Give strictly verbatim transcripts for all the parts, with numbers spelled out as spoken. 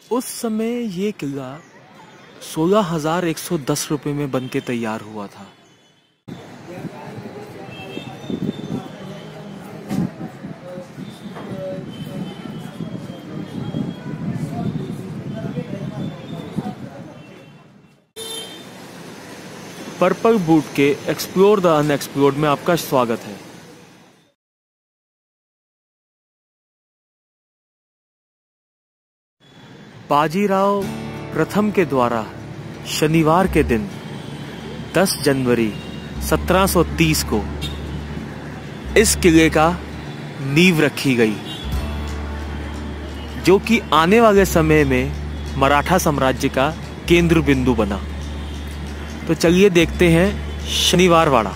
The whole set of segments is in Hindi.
उस समय ये किला सोलह हजार एक सौ दस रुपये में बन के तैयार हुआ था। पर्पल बूट के एक्सप्लोर द अनएक्सप्लोर्ड में आपका स्वागत है। बाजीराव प्रथम के द्वारा शनिवार के दिन दस जनवरी सत्रह सौ तीस को इस किले का नींव रखी गई, जो कि आने वाले समय में मराठा साम्राज्य का केंद्र बिंदु बना। तो चलिए देखते हैं शनिवार वाड़ा।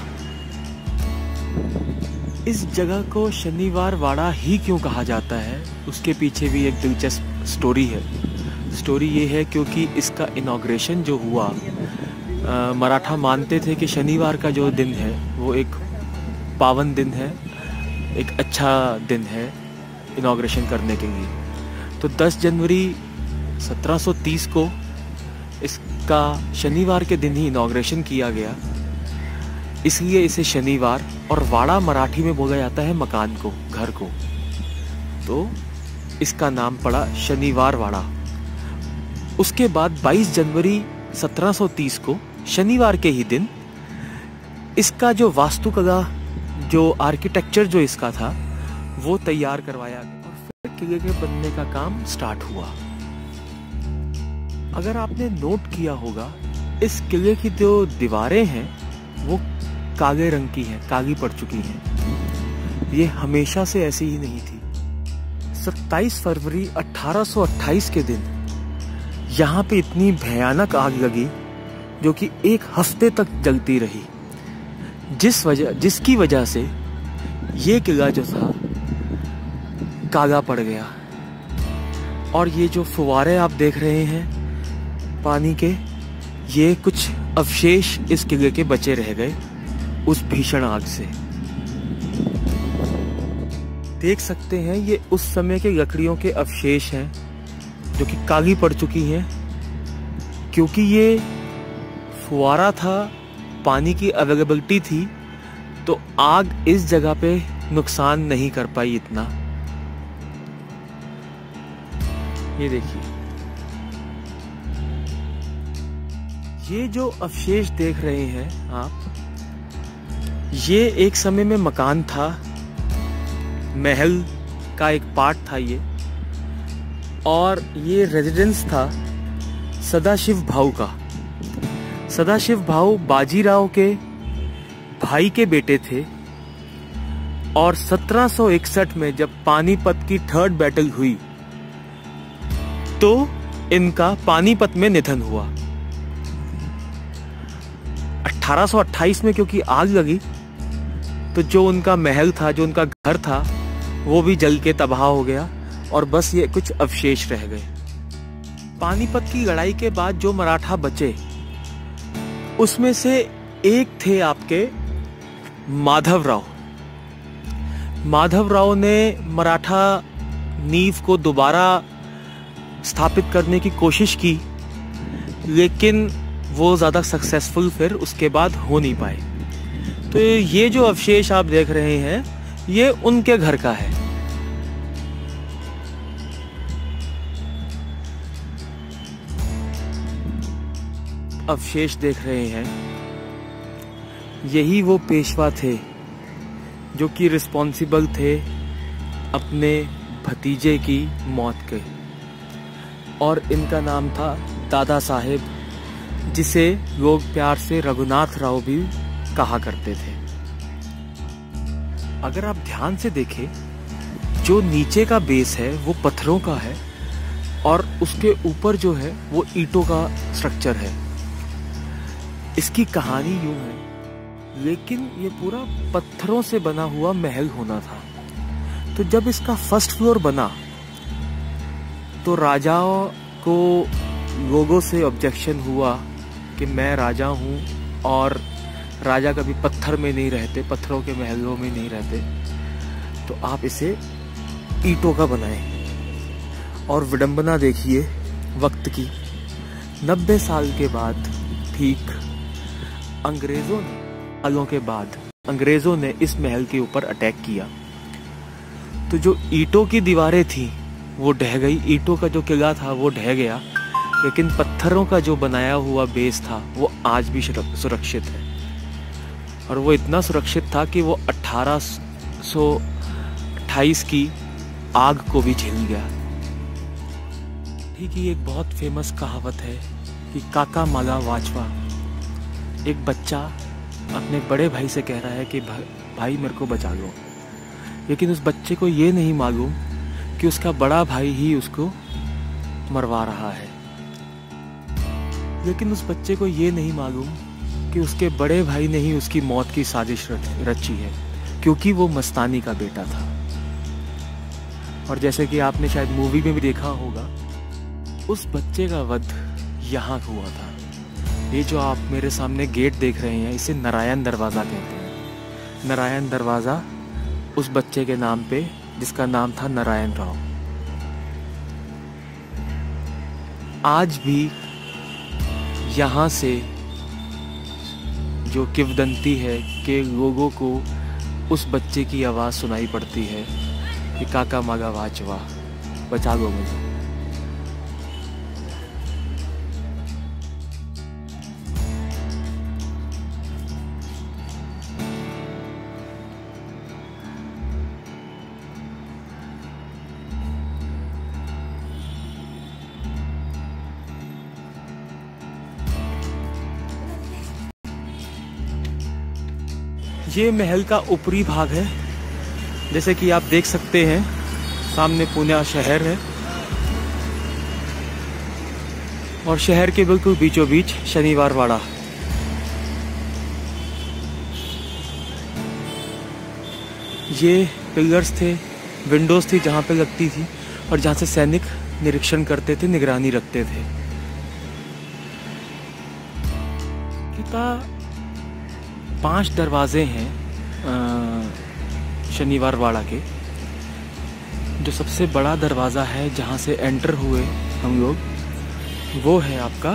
इस जगह को शनिवार वाड़ा ही क्यों कहा जाता है, उसके पीछे भी एक दिलचस्प स्टोरी है। स्टोरी ये है क्योंकि इसका इनॉग्रेशन जो हुआ, आ, मराठा मानते थे कि शनिवार का जो दिन है वो एक पावन दिन है, एक अच्छा दिन है इनॉग्रेशन करने के लिए। तो दस जनवरी सत्रह सौ तीस को इसका शनिवार के दिन ही इनॉग्रेशन किया गया, इसलिए इसे शनिवार, और वाड़ा मराठी में बोला जाता है मकान को, घर को, तो इसका नाम पड़ा शनिवार वाड़ा। उसके बाद बाईस जनवरी सत्रह सौ तीस को शनिवार के ही दिन इसका जो वास्तुकला, जो आर्किटेक्चर जो इसका था वो तैयार करवाया गया और फिर किले के बनने का काम स्टार्ट हुआ। अगर आपने नोट किया होगा, इस किले की जो दीवारें हैं वो काले रंग की हैं, काली पड़ चुकी हैं। ये हमेशा से ऐसी ही नहीं थी। सत्ताईस फरवरी अठारह सौ अट्ठाईस के दिन यहाँ पे इतनी भयानक आग लगी जो कि एक हफ्ते तक जलती रही, जिस वजह जिसकी वजह से ये किला जो था काला पड़ गया। और ये जो फुवारे आप देख रहे हैं पानी के, ये कुछ अवशेष इस किले के बचे रह गए उस भीषण आग से। देख सकते हैं ये उस समय के लकड़ियों के अवशेष हैं जो कि काली पड़ चुकी हैं, क्योंकि ये फुवारा था, पानी की अवेलेबिलिटी थी, तो आग इस जगह पे नुकसान नहीं कर पाई इतना। ये देखिए, ये जो अवशेष देख रहे हैं आप, ये एक समय में मकान था, महल का एक पार्ट था ये, और ये रेजिडेंस था सदाशिव भाऊ का। सदाशिव भाऊ बाजीराव के भाई के बेटे थे, और सत्रह सौ इकसठ में जब पानीपत की थर्ड बैटल हुई तो इनका पानीपत में निधन हुआ। अठारह सौ अट्ठाईस में क्योंकि आग लगी तो जो उनका महल था, जो उनका घर था, वो भी जल के तबाह हो गया और बस ये कुछ अवशेष रह गए। पानीपत की लड़ाई के बाद जो मराठा बचे उसमें से एक थे आपके माधवराव। माधवराव ने मराठा नींव को दोबारा स्थापित करने की कोशिश की, लेकिन वो ज़्यादा सक्सेसफुल फिर उसके बाद हो नहीं पाए। तो ये जो अवशेष आप देख रहे हैं ये उनके घर का है। अवशेष देख रहे हैं, यही वो पेशवा थे जो कि रिस्पॉन्सिबल थे अपने भतीजे की मौत के, और इनका नाम था दादा साहेब, जिसे लोग प्यार से रघुनाथ राव भी कहा करते थे। अगर आप ध्यान से देखें, जो नीचे का बेस है वो पत्थरों का है और उसके ऊपर जो है वो ईंटों का स्ट्रक्चर है। इसकी कहानी यूं है, लेकिन ये पूरा पत्थरों से बना हुआ महल होना था। तो जब इसका फर्स्ट फ्लोर बना तो राजाओं को लोगों से ऑब्जेक्शन हुआ कि मैं राजा हूं और राजा कभी पत्थर में नहीं रहते, पत्थरों के महलों में नहीं रहते, तो आप इसे ईंटों का बनाएं। और विडंबना देखिए, वक्त की। नब्बे साल के बाद ठीक अंग्रेज़ों ने सालों के बाद अंग्रेज़ों ने इस महल के ऊपर अटैक किया। तो जो ईंटों की दीवारें थी वो ढह गई, ईंटों का जो किला था वो ढह गया, लेकिन पत्थरों का जो बनाया हुआ बेस था वो आज भी सुरक्षित है। और वो इतना सुरक्षित था कि वो अठारह सौ अट्ठाईस की आग को भी झेल गया। ठीक ही एक बहुत फेमस कहावत है कि काका मागा वाचवा। एक बच्चा अपने बड़े भाई से कह रहा है कि भाई मेरे को बचा लो, लेकिन उस बच्चे को ये नहीं मालूम कि उसका बड़ा भाई ही उसको मरवा रहा है। लेकिन उस बच्चे को ये नहीं मालूम कि उसके बड़े भाई ने ही उसकी मौत की साजिश रची है, क्योंकि वो मस्तानी का बेटा था। और जैसे कि आपने शायद मूवी में भी देखा होगा, उस बच्चे का वध यहाँ हुआ था। ये जो आप मेरे सामने गेट देख रहे हैं, इसे नारायण दरवाज़ा कहते हैं। नारायण दरवाज़ा उस बच्चे के नाम पे, जिसका नाम था नारायण राव। आज भी यहाँ से जो किंवदंती है कि लोगों को उस बच्चे की आवाज़ सुनाई पड़ती है कि काका मागा वाचवा, बचा लो मुझे। ये महल का ऊपरी भाग है। जैसे कि आप देख सकते हैं, सामने पुणे शहर है और शहर के बिल्कुल बीचों बीच शनिवार वाड़ा। ये पिलर्स थे, विंडोज थी जहाँ पे लगती थी और जहाँ से सैनिक निरीक्षण करते थे, निगरानी रखते थे। किता पांच दरवाजे हैं शनिवार वाड़ा के। जो सबसे बड़ा दरवाज़ा है जहाँ से एंटर हुए हम लोग, वो है आपका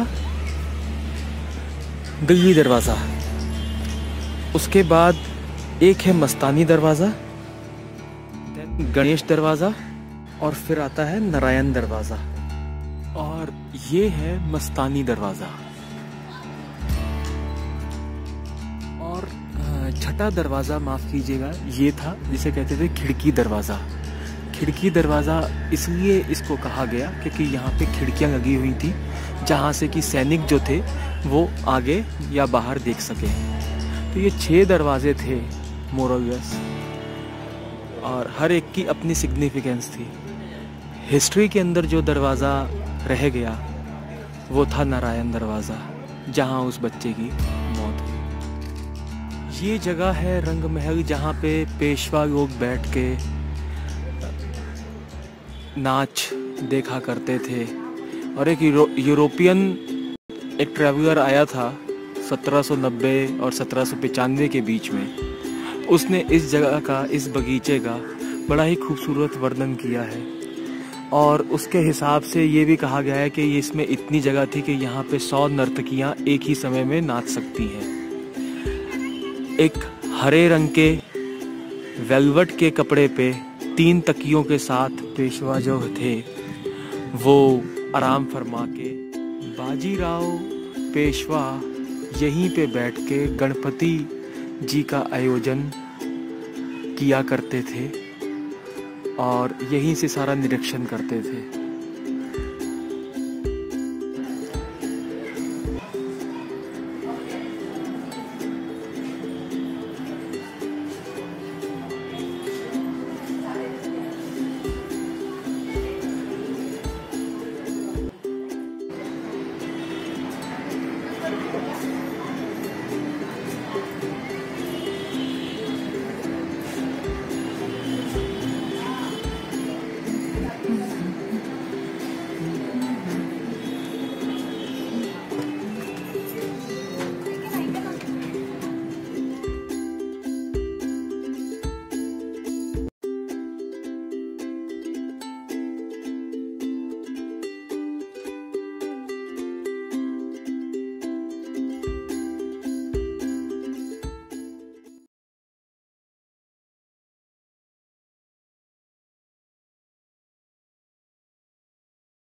गली दरवाज़ा। उसके बाद एक है मस्तानी दरवाज़ा, गणेश दरवाज़ा, और फिर आता है नारायण दरवाज़ा, और ये है मस्तानी दरवाज़ा। और छठा दरवाज़ा, माफ़ कीजिएगा, ये था जिसे कहते थे खिड़की दरवाज़ा। खिड़की दरवाज़ा इसलिए इसको कहा गया क्योंकि यहाँ पे खिड़कियाँ लगी हुई थी जहाँ से कि सैनिक जो थे वो आगे या बाहर देख सके। तो ये छह दरवाजे थे मोरलेस, और हर एक की अपनी सिग्निफिकेंस थी। हिस्ट्री के अंदर जो दरवाज़ा रह गया वो था नारायण दरवाज़ा, जहाँ उस बच्चे की मौत हुई। ये जगह है रंग महल, जहाँ पे पेशवा लोग बैठ के नाच देखा करते थे। और एक यूरो, यूरोपियन एक ट्रैवलर आया था सत्रह सौ नब्बे और सत्रह सौ पचानवे के बीच में। उसने इस जगह का, इस बगीचे का बड़ा ही खूबसूरत वर्णन किया है। और उसके हिसाब से ये भी कहा गया है कि ये इसमें इतनी जगह थी कि यहाँ पे सौ नर्तकियाँ एक ही समय में नाच सकती हैं। एक हरे रंग के वेलवेट के कपड़े पे तीन तकियों के साथ पेशवा जो थे वो आराम फरमा के, बाजीराव पेशवा यहीं पे बैठ के गणपति जी का आयोजन किया करते थे और यहीं से सारा निरीक्षण करते थे।